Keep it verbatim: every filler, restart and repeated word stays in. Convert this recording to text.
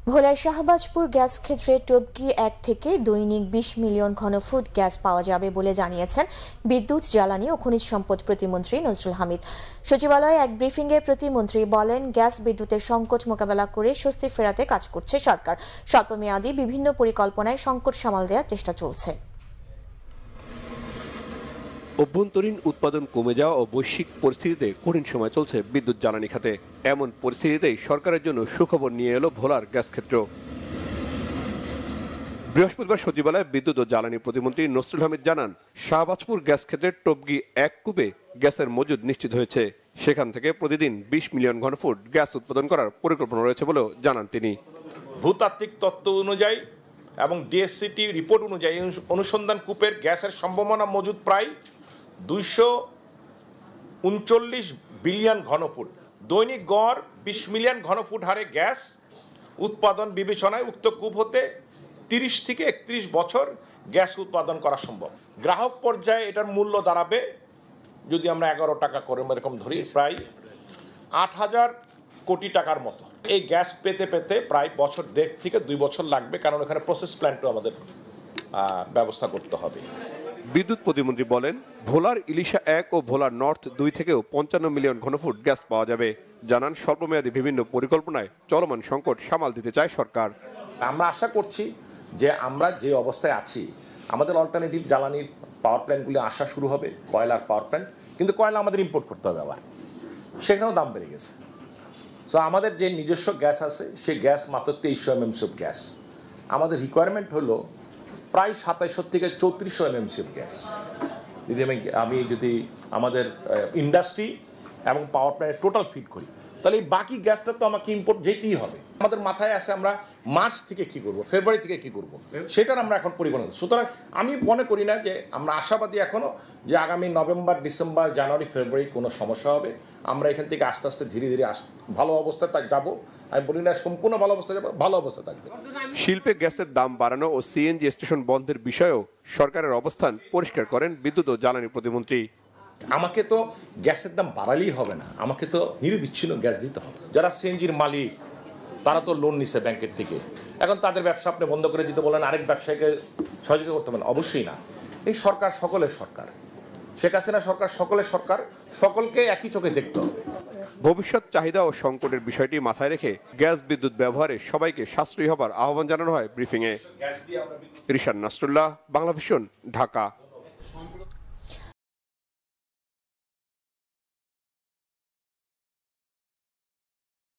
ভোলার শাহবাজপুর গ্যাস ক্ষেত্রে টপকি এক থেকে দৈনিক বিশ মিলিয়ন ঘনফুট গ্যাস পাওয়া যাবে বলে জানিয়েছেন বিদ্যুৎ, জ্বালানি ও খনিজ সম্পদ প্রতিমন্ত্রী নজরুল হামিদ। সচিবালয়ে এক ব্রিফিংয়ে প্রতিমন্ত্রী বলেন, গ্যাস বিদ্যুতের সংকট মোকাবেলা করে স্বস্তি ফেরাতে কাজ করছে সরকার। স্বল্পমেয়াদী বিভিন্ন পরিকল্পনায় সংকট সামাল দেওয়ার চেষ্টা চলছে। অভ্যন্তরীণ উৎপাদন কমে যাওয়া ও বৈশ্বিক পরিস্থিতিতে কঠিন সময় চলছে বিদ্যুৎ জ্বালানি খাতে। এমন পরিস্থিতিতেই সরকারের জন্য সুখবর নিয়ে এলো ভোলার গ্যাস ক্ষেত্র। বৃহস্পতিবার সচিবালয়ে বিদ্যুৎ ও জ্বালানি প্রতিমন্ত্রী নজরুল হামিদ জানান, শাহবাজপুর গ্যাস ক্ষেত্রের টপকি এক কূপে গ্যাসের মজুদ নিশ্চিত হয়েছে। সেখান থেকে প্রতিদিন বিশ মিলিয়ন ঘনফুট গ্যাস উৎপাদন করার পরিকল্পনা রয়েছে বলেও জানান তিনি। ভূতাত্ত্বিক তত্ত্ব অনুযায়ী এবং ডিএসসিটি রিপোর্ট অনুযায়ী অনুসন্ধান কূপের গ্যাসের সম্ভাবনা মজুদ প্রায় দুইশো উনচল্লিশ বিলিয়ন ঘনফুট। দৈনিক গড় বিশ মিলিয়ন ঘনফুট হারে গ্যাস উৎপাদন বিবেচনায় উক্ত কূপ হতে তিরিশ থেকে একত্রিশ বছর গ্যাস উৎপাদন করা সম্ভব। গ্রাহক পর্যায়ে এটার মূল্য দাঁড়াবে, যদি আমরা এগারো টাকা করে এরকম ধরি, প্রায় আট হাজার কোটি টাকার মতো। এই গ্যাস পেতে পেতে প্রায় বছর দেড় থেকে দুই বছর লাগবে, কারণ এখানে প্রসেস প্ল্যান্টও আমাদের ব্যবস্থা করতে হবে। বিদ্যুৎ প্রতিমন্ত্রী বলেন, ভোলার ইলিশা এক ও ভোলার নর্থ দুই থেকেও পঞ্চান্ন মিলিয়ন ঘনফুট গ্যাস পাওয়া যাবে। জানান, স্বল্পমেয়াদী বিভিন্ন পরিকল্পনায় চলমান সংকট সামাল দিতে চায় সরকার। আমরা আশা করছি যে আমরা যে অবস্থায় আছি, আমাদের অল্টারনেটিভ জ্বালানির পাওয়ার প্ল্যান্টগুলি আসা শুরু হবে, কয়লার পাওয়ার প্ল্যান্ট, কিন্তু কয়লা আমাদের ইম্পোর্ট করতে হবে আবার, সেখানেও দাম বেড়ে গেছে। সো আমাদের যে নিজস্ব গ্যাস আছে সেই গ্যাস মাত্র তেইশশো এমএমসি গ্যাস, আমাদের রিকোয়ারমেন্ট হলো প্রায় সাতাইশশো থেকে চৌত্রিশশো এমএমসি গ্যাস। যদি আমি আমি যদি আমাদের ইন্ডাস্ট্রি এবং পাওয়ার প্ল্যান্ট টোটাল ফিট করি, তাহলে এই বাকি গ্যাসটা তো আমাকে ইম্পোর্ট যেতেই হবে। আমাদের মাথায় আছে আমরা মার্চ থেকে কি করব, ফেব্রুয়ারি থেকে কি করব, সেটার আমরা এখন পরিকল্পনা। সুতরাং আমি মনে করি না যে আমরা আশাবাদী এখনও যে আগামী নভেম্বর, ডিসেম্বর, জানুয়ারি, ফেব্রুয়ারি কোনো সমস্যা হবে। আমরা এখান থেকে আস্তে আস্তে ধীরে ধীরে ভালো অবস্থায় তা যাবো। আমি বলি না সম্পূর্ণ ভালো অবস্থায় যাবো, ভালো অবস্থা থাকবে। শিল্পে গ্যাসের দাম বাড়ানো ও সিএনজি স্টেশন বন্ধের বিষয়েও সরকারের অবস্থান পরিষ্কার করেন বিদ্যুৎ ও জ্বালানি প্রতিমন্ত্রী। আমাকে তো গ্যাসের দাম বাড়ালেই হবে না, আমাকে তো নিরবিচ্ছিন্ন গ্যাস দিতে হবে। যারা সিএনজির মালিক তারা তো লোন নিছে ব্যাংকের থেকে, এখন তাদের ব্যবসা আপনি বন্ধ করে দিতে বলেন, আরেক ব্যবসায়ীকে সহযোগিতা করতে পারেন? অবশ্যই না। এই সরকার সকলের সরকার, শেখ হাসিনা সরকার সকলের সরকার, সকলকে একই চোখে দেখতে হবে। ভবিষ্যৎ চাহিদা ও সংকটের বিষয়টি মাথায় রেখে গ্যাস বিদ্যুৎ ব্যবহারে সবাইকে সাশ্রয়ী হবার আহ্বান জানানো হয় ব্রিফিংয়ে। রিশান নাসরুল্লাহ, বাংলাভিশন, ঢাকা।